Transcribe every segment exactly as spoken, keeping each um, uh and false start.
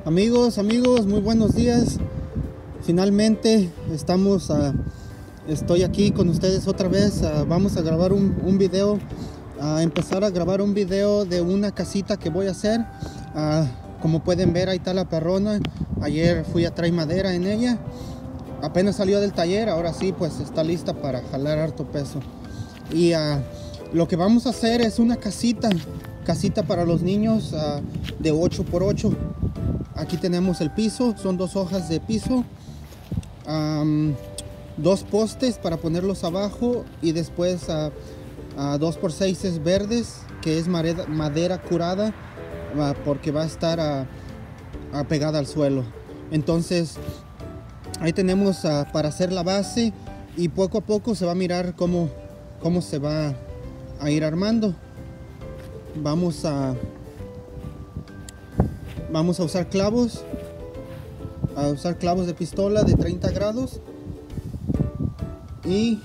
Amigos, amigos, muy buenos días. Finalmente estamos, uh, estoy aquí con ustedes otra vez. Uh, vamos a grabar un, un video, a uh, empezar a grabar un video de una casita que voy a hacer. Uh, como pueden ver, ahí está la perrona. Ayer fui a traer madera en ella. Apenas salió del taller, ahora sí, pues está lista para jalar harto peso. Y uh, lo que vamos a hacer es una casita, casita para los niños uh, de ocho por ocho. Aquí tenemos el piso, son dos hojas de piso, um, dos postes para ponerlos abajo y después uh, uh, dos por seis verdes, que es madera, madera curada, uh, porque va a estar uh, uh, pegada al suelo. Entonces ahí tenemos uh, para hacer la base, y poco a poco se va a mirar cómo, cómo se va a ir armando. Vamos a Vamos a usar clavos, a usar clavos de pistola de treinta grados, y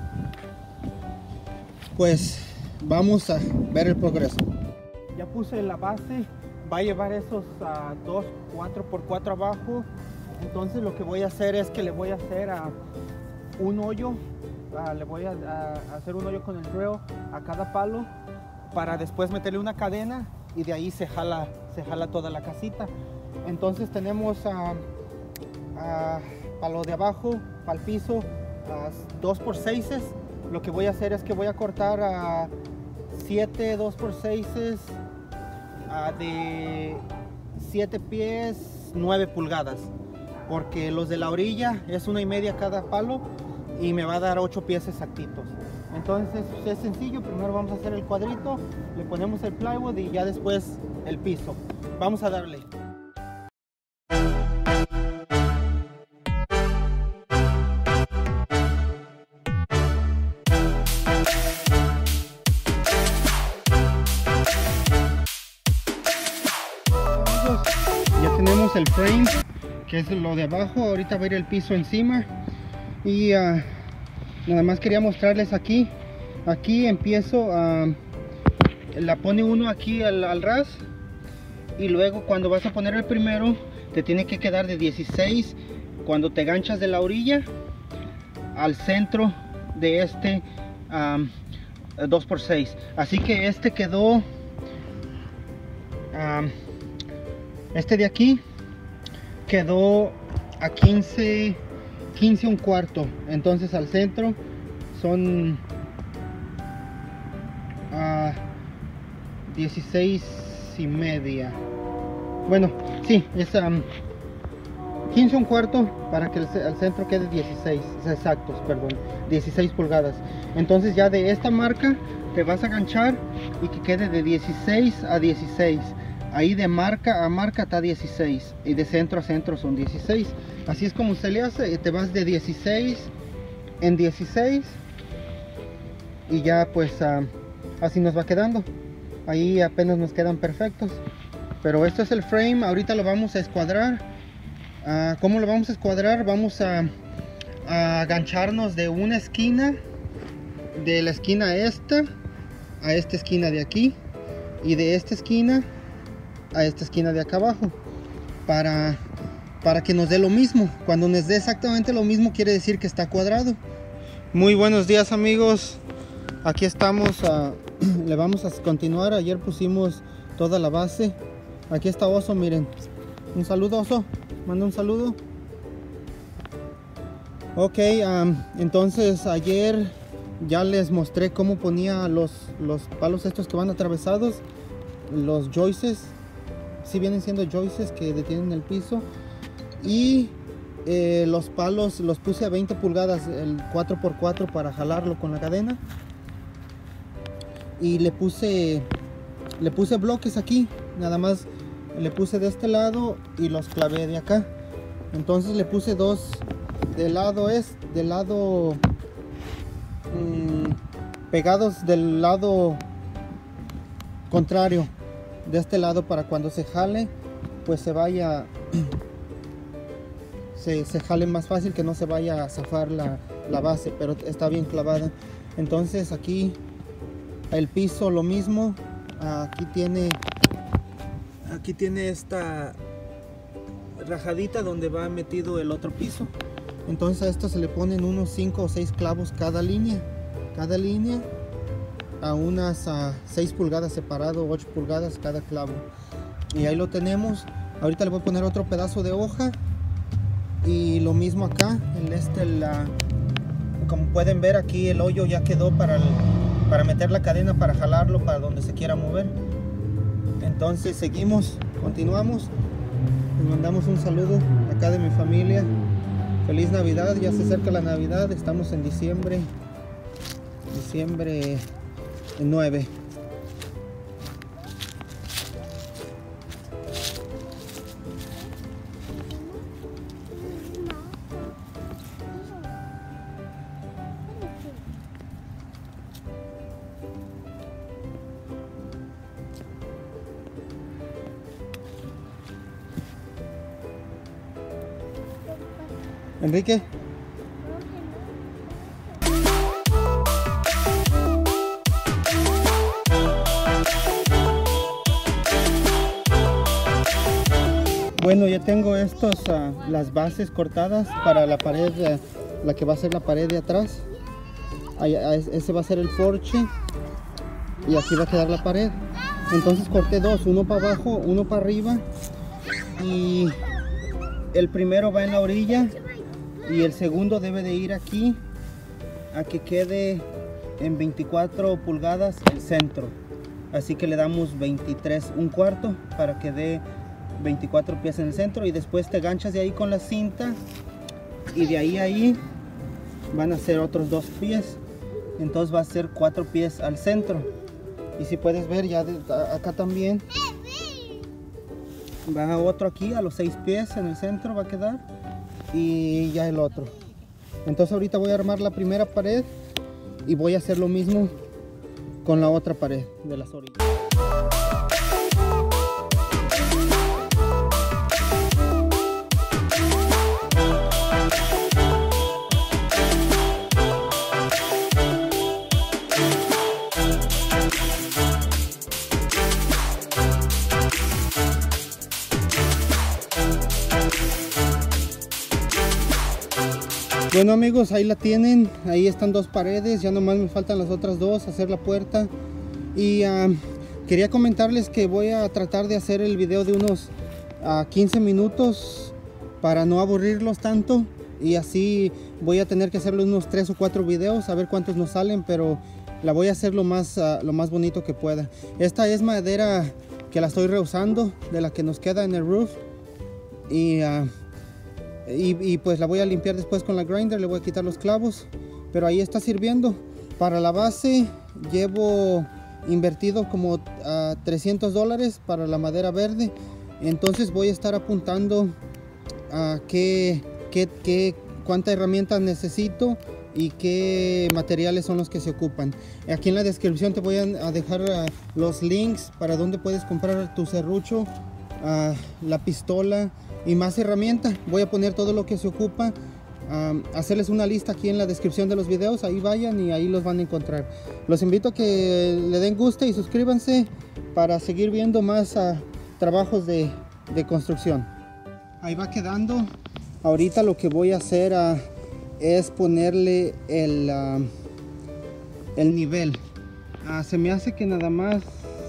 pues vamos a ver el progreso. Ya puse la base, va a llevar esos uh, dos cuatro por cuatro abajo. Entonces lo que voy a hacer es que le voy a hacer uh, un hoyo, uh, le voy a, a hacer un hoyo con el drill a cada palo, para después meterle una cadena y de ahí se jala, se jala toda la casita. Entonces tenemos uh, uh, para lo de abajo, para el piso, uh, dos por seis. Lo que voy a hacer es que voy a cortar a uh, siete dos por seis uh, de siete pies, nueve pulgadas, porque los de la orilla es una y media cada palo y me va a dar ocho pies exactitos. Entonces es sencillo. Primero vamos a hacer el cuadrito, le ponemos el plywood y ya después el piso. Vamos a darle. Ya tenemos el frame, que es lo de abajo. Ahorita va a ir el piso encima. Y uh, nada más quería mostrarles aquí. Aquí empiezo a... la pone uno aquí al, al ras. Y luego cuando vas a poner el primero, te tiene que quedar de dieciséis. Cuando te ganchas de la orilla al centro de este um, dos por seis. Así que este quedó... Um, este de aquí quedó a quince, quince un cuarto. Entonces al centro son a dieciséis y media. Bueno, sí, es um, quince un cuarto para que el, el centro quede dieciséis exactos, perdón, dieciséis pulgadas. Entonces ya de esta marca te vas a ganchar y que quede de dieciséis a dieciséis. Ahí de marca a marca está dieciséis y de centro a centro son dieciséis. Así es como se le hace. Te vas de dieciséis en dieciséis y ya pues uh, así nos va quedando. Ahí apenas nos quedan perfectos. Pero esto es el frame. Ahorita lo vamos a escuadrar. Uh, ¿Cómo lo vamos a escuadrar? Vamos a, a agancharnos de una esquina, de la esquina esta a esta esquina de aquí, y de esta esquina a esta esquina de acá abajo, para, para que nos dé lo mismo. Cuando nos dé exactamente lo mismo, quiere decir que está cuadrado. Muy buenos días, amigos. Aquí estamos, uh, le vamos a continuar. Ayer pusimos toda la base. Aquí está Oso, miren. Un saludo, Oso. Manda un saludo. Ok, um, entonces ayer ya les mostré cómo ponía los, los palos estos que van atravesados, los joists. Si vienen siendo joists que detienen el piso, y eh, los palos los puse a veinte pulgadas, el cuatro por cuatro, para jalarlo con la cadena, y le puse le puse bloques aquí. Nada más le puse de este lado y los clavé de acá. Entonces le puse dos del lado es del lado mmm, pegados del lado contrario de este lado, para cuando se jale pues se vaya se, se jale más fácil, que no se vaya a zafar la, la base, pero está bien clavada. Entonces aquí el piso lo mismo. Aquí tiene aquí tiene esta rajadita donde va metido el otro piso. Entonces a esto se le ponen unos cinco o seis clavos cada línea. Cada línea a unas a seis pulgadas separado, ocho pulgadas cada clavo. Y ahí lo tenemos. Ahorita le voy a poner otro pedazo de hoja. Y lo mismo acá. El este, la, como pueden ver aquí el hoyo ya quedó para, el, para meter la cadena, para jalarlo para donde se quiera mover. Entonces seguimos, continuamos. Les mandamos un saludo acá de mi familia. Feliz Navidad, ya se acerca la Navidad, estamos en diciembre, diciembre nueve. Enrique. Bueno, ya tengo estos, uh, las bases cortadas para la pared, uh, la que va a ser la pared de atrás. Ahí, ese va a ser el porche y aquí va a quedar la pared. Entonces corté dos, uno para abajo, uno para arriba, y el primero va en la orilla y el segundo debe de ir aquí a que quede en veinticuatro pulgadas el centro. Así que le damos veintitrés, un cuarto, para que dé veinticuatro pies en el centro, y después te ganchas de ahí con la cinta y de ahí a ahí van a ser otros dos pies. Entonces va a ser cuatro pies al centro. Y si puedes ver ya de, acá también va otro aquí a los seis pies en el centro va a quedar, y ya el otro. Entonces ahorita voy a armar la primera pared y voy a hacer lo mismo con la otra pared de las orillas. Bueno amigos, ahí la tienen, ahí están dos paredes, ya nomás me faltan las otras dos, hacer la puerta. Y uh, quería comentarles que voy a tratar de hacer el video de unos uh, quince minutos para no aburrirlos tanto, y así voy a tener que hacerle unos tres o cuatro videos a ver cuántos nos salen, pero la voy a hacer lo más, uh, lo más bonito que pueda. Esta es madera que la estoy reusando, de la que nos queda en el roof, y uh, Y, y pues la voy a limpiar después con la grinder, le voy a quitar los clavos, pero ahí está sirviendo. Para la base llevo invertido como uh, trescientos dólares para la madera verde. Entonces voy a estar apuntando a qué, qué, qué, cuánta herramienta necesito y qué materiales son los que se ocupan. Aquí en la descripción te voy a dejar uh, los links para donde puedes comprar tu serrucho, uh, la pistola y más herramientas. Voy a poner todo lo que se ocupa, um, hacerles una lista aquí en la descripción de los videos. Ahí vayan y ahí los van a encontrar. Los invito a que le den gusto y suscríbanse para seguir viendo más uh, trabajos de, de construcción. Ahí va quedando. Ahorita lo que voy a hacer uh, es ponerle el, uh, el nivel. Uh, se me hace que nada más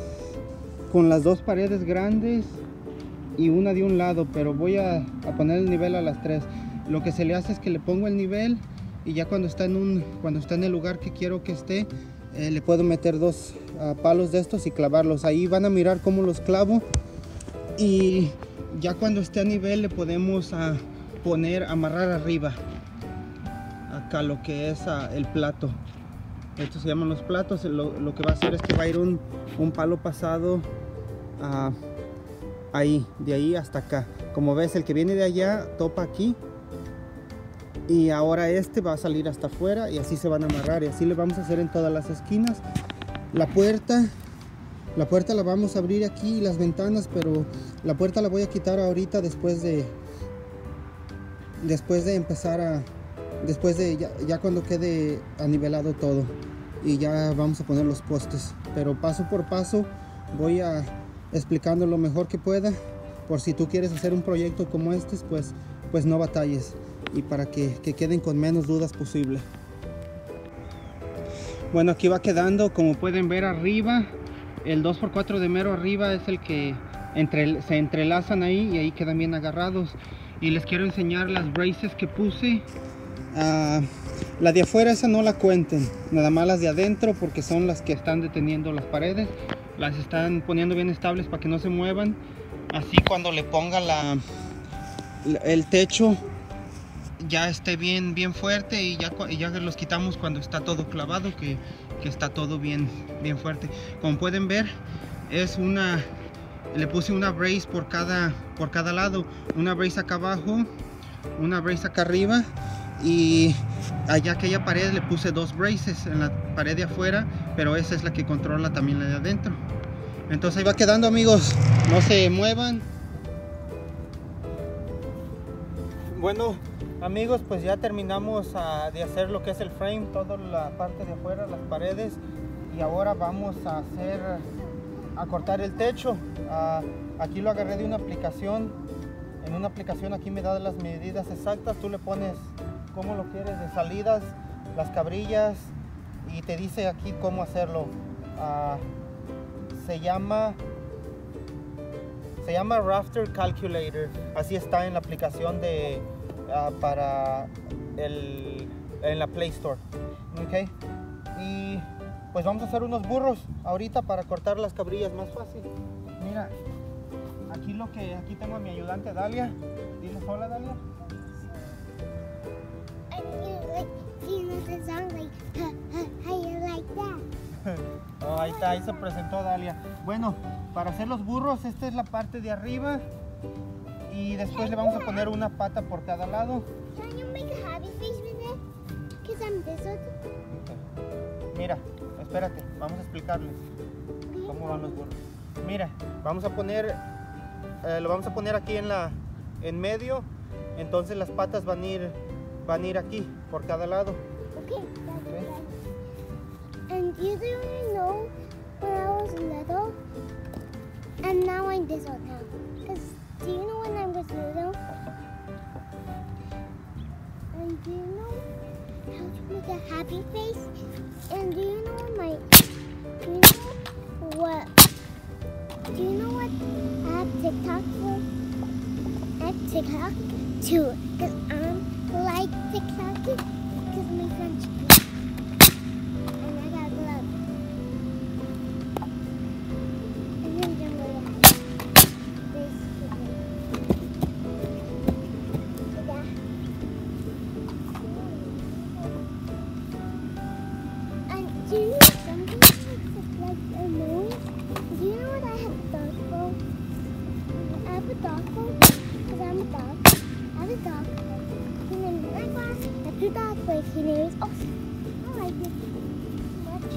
con las dos paredes grandes y una de un lado, pero voy a, a poner el nivel a las tres. Lo que se le hace es que le pongo el nivel, y ya cuando está en un cuando está en el lugar que quiero que esté, eh, le puedo meter dos uh, palos de estos y clavarlos. Ahí van a mirar cómo los clavo, y ya cuando esté a nivel le podemos uh, poner, amarrar arriba acá lo que es uh, el plato. Estos se llaman los platos. Lo, lo que va a hacer es que va a ir un, un palo pasado a uh, ahí, de ahí hasta acá. Como ves, el que viene de allá topa aquí, y ahora este va a salir hasta afuera, y así se van a amarrar, y así le vamos a hacer en todas las esquinas. La puerta la puerta la vamos a abrir aquí, las ventanas, pero la puerta la voy a quitar ahorita después de después de empezar a después de ya, ya cuando quede anivelado todo, y ya vamos a poner los postes. Pero paso por paso voy a explicando lo mejor que pueda por si tú quieres hacer un proyecto como este, pues, pues no batalles, y para que, que queden con menos dudas posible. Bueno, aquí va quedando, como pueden ver arriba, el dos por cuatro de mero arriba es el que entre, se entrelazan ahí y ahí quedan bien agarrados. Y les quiero enseñar las braces que puse. Uh, la de afuera esa no la cuenten, nada más las de adentro, porque son las que están deteniendo las paredes. Las están poniendo bien estables para que no se muevan. Así cuando le ponga la, el techo ya esté bien, bien fuerte, y ya, y ya los quitamos cuando está todo clavado, que, que está todo bien, bien fuerte. Como pueden ver, es una, le puse una brace por cada, por cada lado, una brace acá abajo, una brace acá arriba, y allá aquella pared le puse dos braces en la pared de afuera, pero esa es la que controla también la de adentro. Entonces ahí va quedando, amigos, no se muevan. Bueno, amigos, pues ya terminamos uh, de hacer lo que es el frame, toda la parte de afuera, las paredes, y ahora vamos a hacer, a cortar el techo. Uh, aquí lo agarré de una aplicación, en una aplicación aquí me da las medidas exactas, tú le pones cómo lo quieres de salidas, las cabrillas, y te dice aquí cómo hacerlo. Uh, se llama se llama Rafter Calculator, así está en la aplicación de uh, para el en la Play Store. Okay. Y pues vamos a hacer unos burros ahorita para cortar las cabrillas más fácil. Mira, aquí lo que aquí tengo a mi ayudante Dalia. Dile hola, Dalia. Oh, ahí está, ahí se presentó Dalia. Bueno, para hacer los burros, esta es la parte de arriba, y después le vamos a poner una pata por cada lado. Mira, espérate, vamos a explicarles cómo van los burros. Mira, vamos a poner, eh, lo vamos a poner aquí en la, en medio, entonces las patas van a ir, van a ir aquí por cada lado. Okay, that's okay. And you do know when I was little, and now I'm this old now. Cause do you know when I was little? And do you know how to make a happy face? And do you know my? Do you know what? Do you know what I have TikTok for? I have TikTok too, cause I'm like TikTok. Cause my friends do. And I got gloves. And then I'm gonna have this. Yeah. And do you know something that's like annoying? Do you know what I have a dog for? I have a dog for because I'm a dog. I have a dog. And then my boss has two dogs, but his name is Austin. I like it much.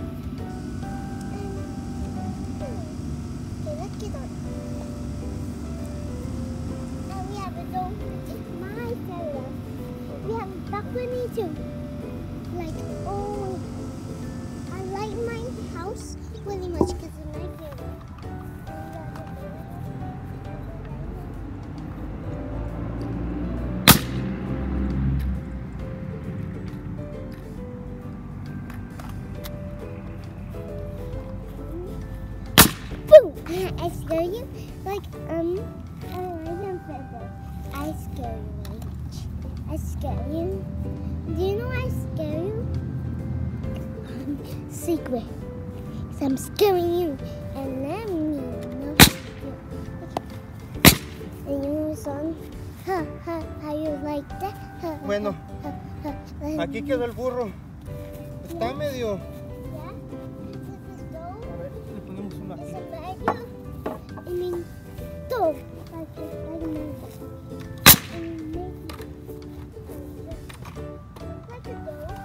Okay, let's get on. And we have a dog. It's my cellar. We have a duck with me too. Like, oh, I like my house really much because it's my favorite. I scare you like um I like them feathers. I scare you much. I scare you. Do you know I scare you? Um, secret. So I'm scaring you, and let me know. And you know song? Ha ha. How you like that? Ha, Bueno, ha, ha, ha. aquí quedó el burro. Está medio. Yeah. This is dope. A ver, le ponemos uno aquí. It's a medio. I mean, dope. Like it's like medio. And maybe like a dope.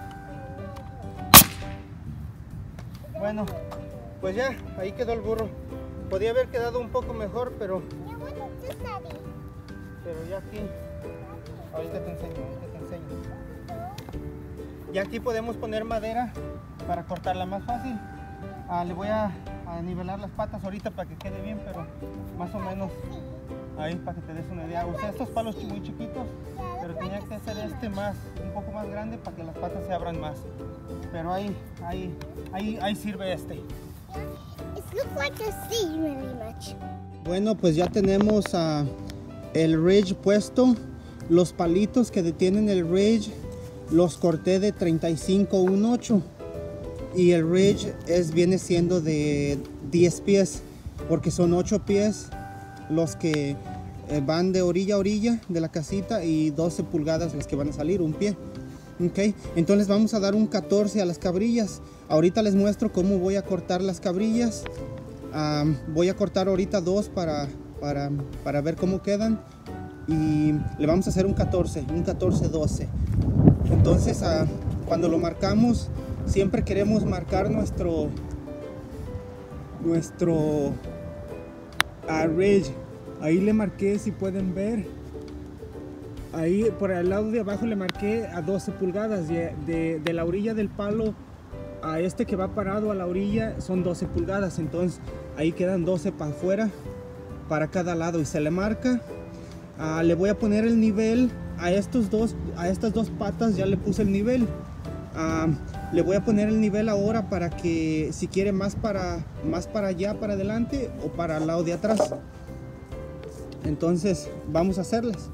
Bueno, pues ya, ahí quedó el burro. Podía haber quedado un poco mejor, pero, Yeah, what is this, Daddy? pero ya aquí, ahorita te enseño, ahorita te enseño. Ya aquí podemos poner madera para cortarla más fácil. Ah, le voy a, a nivelar las patas ahorita para que quede bien, pero más o menos Ahí para que te des una idea. Usé estos palos muy chiquitos, pero tenía que hacer este más, un poco más grande para que las patas se abran más. Pero ahí, ahí, ahí, ahí sirve este. It looks like a sea really much. Bueno, pues ya tenemos uh, el ridge puesto. Los palitos que detienen el ridge los corté de treinta y cinco a dieciocho. Y el ridge es, viene siendo de diez pies, porque son ocho pies los que eh, van de orilla a orilla de la casita y doce pulgadas las que van a salir, un pie. Ok, entonces vamos a dar un catorce a las cabrillas. Ahorita les muestro cómo voy a cortar las cabrillas. Um, voy a cortar ahorita dos para, para, para ver cómo quedan. Y le vamos a hacer un catorce, un catorce doce. Entonces uh, cuando lo marcamos, siempre queremos marcar nuestro nuestro uh, ridge. Ahí le marqué, si pueden ver, ahí por el lado de abajo le marqué a doce pulgadas. De, de, de la orilla del palo a este que va parado a la orilla son doce pulgadas. Entonces ahí quedan doce para afuera, para cada lado, y se le marca. Uh, le voy a poner el nivel a estos dos, a estas dos patas ya le puse el nivel. Uh, le voy a poner el nivel ahora para que si quiere más para, más para allá, para adelante, o para el lado de atrás. Entonces vamos a hacerlas.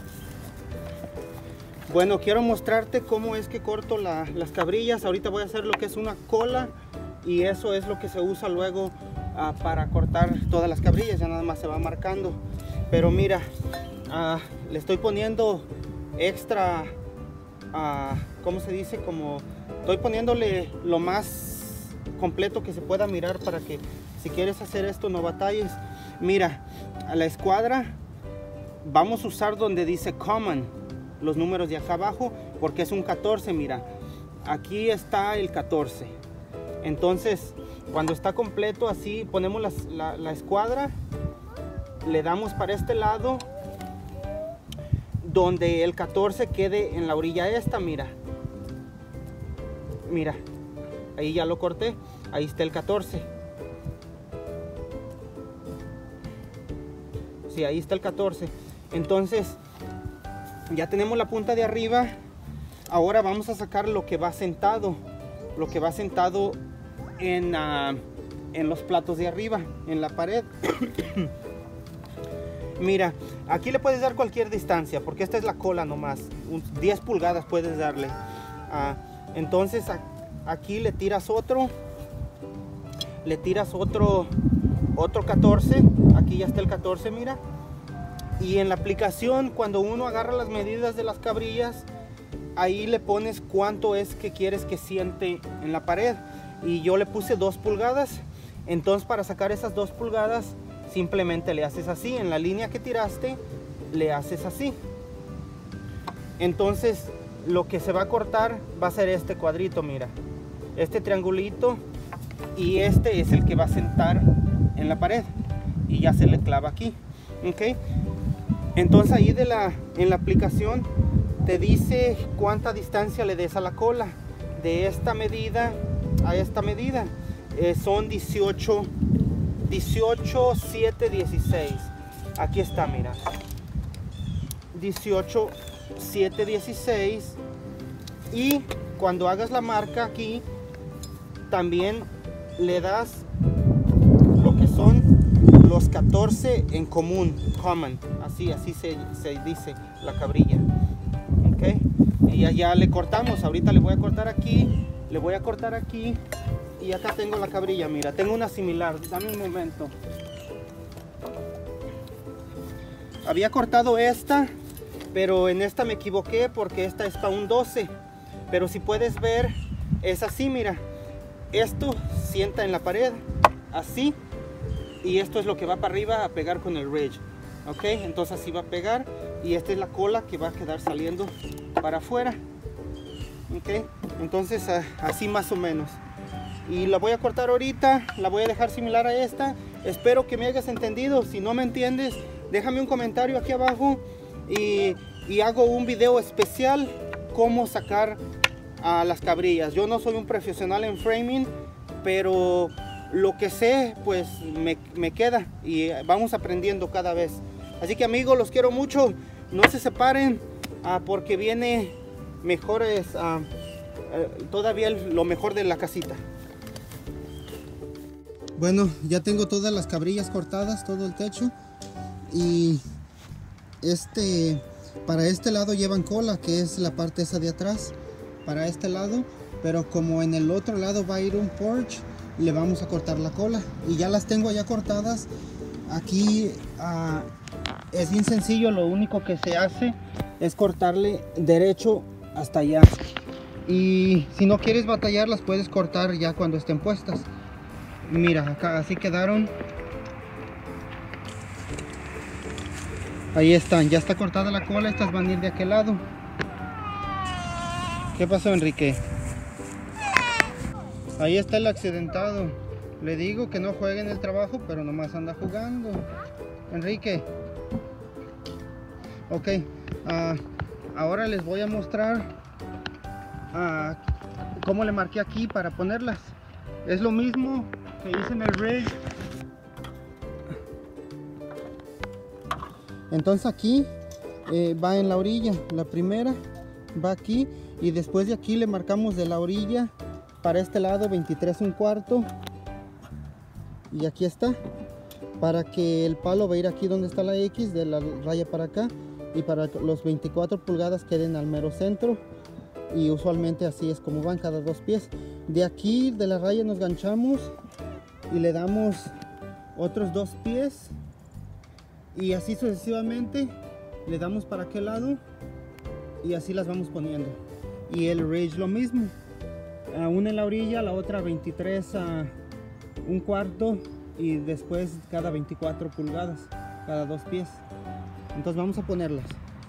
Bueno, quiero mostrarte cómo es que corto la, las cabrillas. Ahorita voy a hacer lo que es una cola, y eso es lo que se usa luego uh, para cortar todas las cabrillas. Ya nada más se va marcando. Pero mira, uh, le estoy poniendo extra, uh, ¿cómo se dice? Como estoy poniéndole lo más completo que se pueda mirar, para que si quieres hacer esto no batalles. Mira, a la escuadra vamos a usar donde dice common, los números de acá abajo, porque es un catorce. Mira, aquí está el catorce. Entonces cuando está completo así, ponemos las, la, la escuadra, le damos para este lado donde el catorce quede en la orilla esta. Mira, mira, ahí ya lo corté, ahí está el catorce. Sí, ahí está el catorce. Entonces ya tenemos la punta de arriba. Ahora vamos a sacar lo que va sentado, lo que va sentado en, uh, en los platos de arriba, en la pared. Mira, aquí le puedes dar cualquier distancia, porque esta es la cola nomás, diez pulgadas puedes darle. Uh, entonces a, aquí le tiras otro, le tiras otro, otro catorce, aquí ya está el catorce, mira. Y en la aplicación, cuando uno agarra las medidas de las cabrillas, ahí le pones cuánto es que quieres que siente en la pared. Y yo le puse dos pulgadas, entonces para sacar esas dos pulgadas, simplemente le haces así, en la línea que tiraste, le haces así. Entonces lo que se va a cortar va a ser este cuadrito, mira, este triangulito, y este es el que va a sentar en la pared, y ya se le clava aquí. Ok, entonces ahí de la, en la aplicación te dice cuánta distancia le des a la cola, de esta medida a esta medida. Eh, son dieciocho, dieciocho, siete, dieciséis. Aquí está, mira, dieciocho, siete, dieciséis. Y cuando hagas la marca aquí, también le das lo que son los catorce en común, common, así, así se, se dice la cabrilla. Ok, y allá le cortamos. Ahorita le voy a cortar aquí, le voy a cortar aquí, y acá tengo la cabrilla. Mira, tengo una similar, dame un momento. Había cortado esta, pero en esta me equivoqué, porque esta es para un doce. Pero si puedes ver, es así, mira, esto sienta en la pared, así, y esto es lo que va para arriba a pegar con el ridge. Ok, entonces así va a pegar, y esta es la cola que va a quedar saliendo para afuera. Ok, entonces así más o menos. Y la voy a cortar ahorita, la voy a dejar similar a esta. Espero que me hayas entendido. Si no me entiendes, déjame un comentario aquí abajo, y, y hago un video especial cómo sacar a las cabrillas. Yo no soy un profesional en framing, pero lo que sé pues me, me queda, y vamos aprendiendo cada vez. Así que amigos, los quiero mucho. No se separen uh, porque viene mejores, uh, uh, todavía el, lo mejor de la casita. Bueno, ya tengo todas las cabrillas cortadas, todo el techo. Y este, para este lado llevan cola, que es la parte esa de atrás. Para este lado, pero como en el otro lado va a ir un porch, le vamos a cortar la cola. Y ya las tengo ya cortadas. Aquí uh, es bien sencillo, lo único que se hace es cortarle derecho hasta allá. Y si no quieres batallar, las puedes cortar ya cuando estén puestas. Mira, acá así quedaron. Ahí están, ya está cortada la cola, estas van a ir de aquel lado. ¿Qué pasó, Enrique? Ahí está el accidentado. Le digo que no juegue en el trabajo, pero nomás anda jugando. Enrique. Ok, uh, ahora les voy a mostrar uh, cómo le marqué aquí para ponerlas. Es lo mismo que hice en el rig. Entonces aquí eh, va en la orilla, la primera va aquí y después de aquí le marcamos de la orilla para este lado veintitrés un cuarto y aquí está, para que el palo va a ir aquí donde está la X, de la raya para acá, y para que los veinticuatro pulgadas queden al mero centro. Y usualmente así es como van cada dos pies. De aquí de la raya nos ganchamos y le damos otros dos pies y así sucesivamente le damos para aquel lado y así las vamos poniendo. Y el ridge lo mismo, uh, una en la orilla, la otra veintitrés a uh, un cuarto y después cada veinticuatro pulgadas, cada dos pies. Entonces vamos a ponerlas.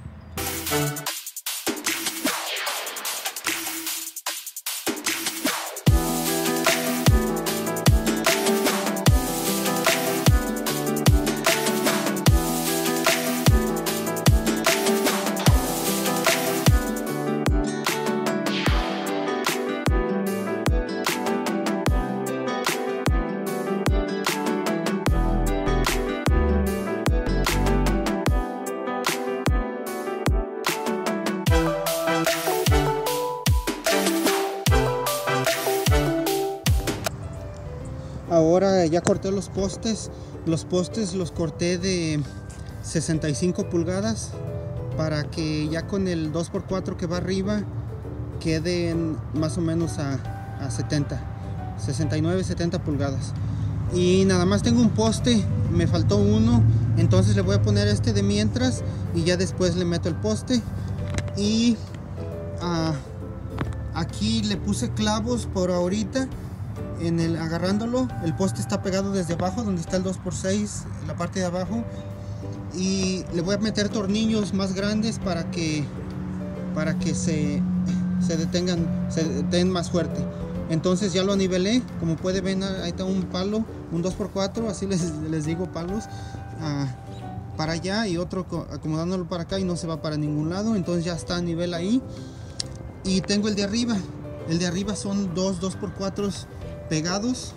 Ahora ya corté los postes. Los postes los corté de sesenta y cinco pulgadas para que ya con el dos por cuatro que va arriba queden más o menos a, a setenta, sesenta y nueve, setenta pulgadas. Y nada más tengo un poste, me faltó uno, entonces le voy a poner este de mientras y ya después le meto el poste. Y uh, aquí le puse clavos por ahorita. En el, agarrándolo, el poste está pegado desde abajo donde está el dos por seis, la parte de abajo, y le voy a meter tornillos más grandes para que para que se, se detengan, se den más fuerte. Entonces ya lo nivelé, como puede ver, ahí está un palo, un dos por cuatro, así les, les digo, palos uh, para allá y otro acomodándolo para acá y no se va para ningún lado. Entonces ya está a nivel ahí. Y tengo el de arriba, el de arriba son dos dos por cuatro pegados.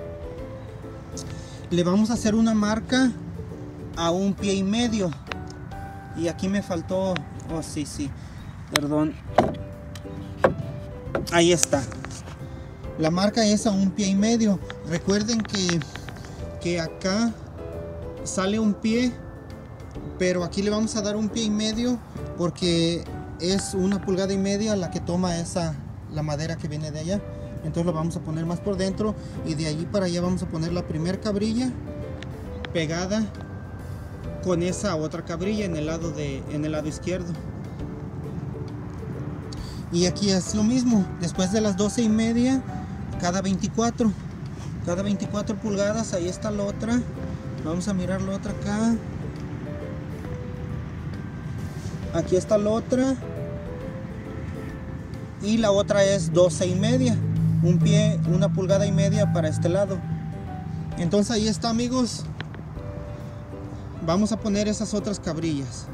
Le vamos a hacer una marca a un pie y medio y aquí me faltó, oh sí, sí, perdón, ahí está, la marca es a un pie y medio. Recuerden que, que acá sale un pie, pero aquí le vamos a dar un pie y medio porque es una pulgada y media la que toma esa, la madera que viene de allá. Entonces lo vamos a poner más por dentro y de allí para allá vamos a poner la primera cabrilla pegada con esa otra cabrilla en el lado de en el lado izquierdo. Y aquí es lo mismo, después de las doce y media, cada veinticuatro cada veinticuatro pulgadas, ahí está la otra. Vamos a mirar la otra acá. Aquí está la otra y la otra es doce y media, un pie, una pulgada y media para este lado. Entonces ahí está, amigos. Vamos a poner esas otras cabrillas.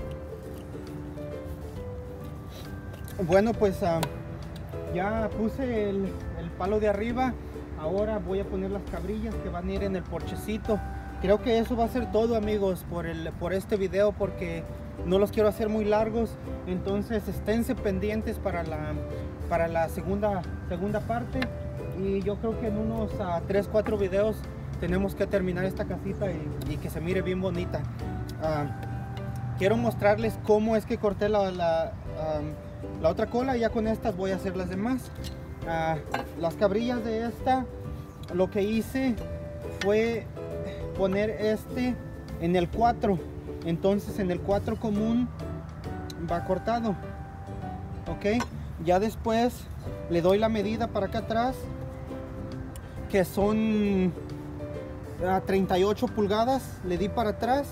Bueno, pues uh, ya puse el, el palo de arriba. Ahora voy a poner las cabrillas que van a ir en el porchecito. creo que eso va a ser todo, amigos, por, el, por este video, porque no los quiero hacer muy largos. Entonces esténse pendientes para la, para la segunda, segunda parte. Y yo creo que en unos uh, tres cuatro videos tenemos que terminar esta casita y, y que se mire bien bonita. Uh, quiero mostrarles cómo es que corté la, la, um, la otra cola, y ya con estas voy a hacer las demás. Uh, las cabrillas de esta, lo que hice fue poner este en el cuatro. Entonces en el cuatro común va cortado, ok. Ya después le doy la medida para acá atrás, que son a treinta y ocho pulgadas. Le di para atrás,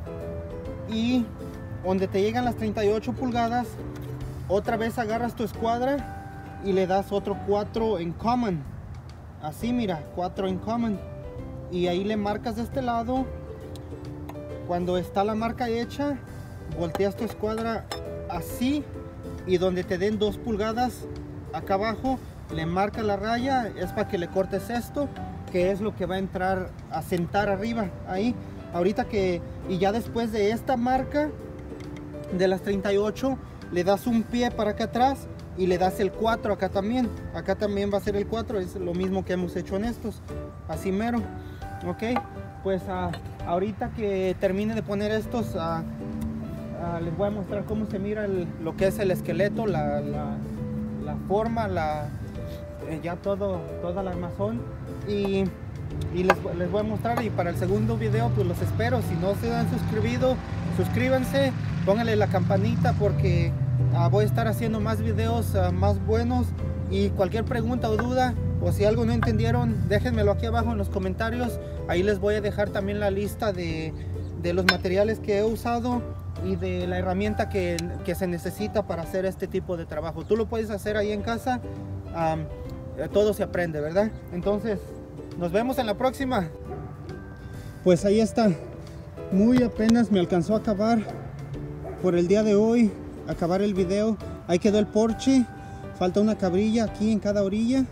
y donde te llegan las treinta y ocho pulgadas, otra vez agarras tu escuadra y le das otro cuatro en common, así, mira, cuatro en common, y ahí le marcas de este lado. Cuando está la marca hecha, volteas tu escuadra así, y donde te den dos pulgadas acá abajo, le marca la raya. Es para que le cortes esto, que es lo que va a entrar a sentar arriba ahí. Ahorita que, y ya después de esta marca de las treinta y ocho, le das un pie para acá atrás y le das el cuatro acá también. Acá también va a ser el cuatro, es lo mismo que hemos hecho en estos, así mero, ok. Pues uh, ahorita que termine de poner estos, uh, uh, les voy a mostrar cómo se mira el, lo que es el esqueleto, la, la, la forma, la, eh, ya todo, toda la armazón, y, y les, les voy a mostrar. Y para el segundo video pues los espero. Si no se han suscribido, suscríbanse, pónganle la campanita, porque uh, voy a estar haciendo más videos uh, más buenos. Y cualquier pregunta o duda, o si algo no entendieron, déjenmelo aquí abajo en los comentarios. Ahí les voy a dejar también la lista de, de los materiales que he usado y de la herramienta que, que se necesita para hacer este tipo de trabajo. Tú lo puedes hacer ahí en casa. Um, todo se aprende, ¿verdad? Entonces, nos vemos en la próxima. Pues ahí está. Muy apenas me alcanzó a acabar por el día de hoy, acabar el video. Ahí quedó el porche. Falta una cabrilla aquí en cada orilla,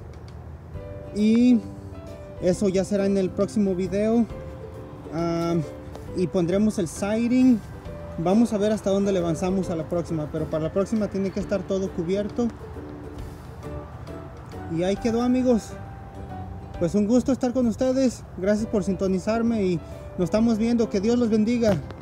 y eso ya será en el próximo video. Uh, y pondremos el siding. Vamos a ver hasta dónde le avanzamos a la próxima, pero para la próxima tiene que estar todo cubierto. Y ahí quedó, amigos. Pues un gusto estar con ustedes. Gracias por sintonizarme y nos estamos viendo. Que Dios los bendiga.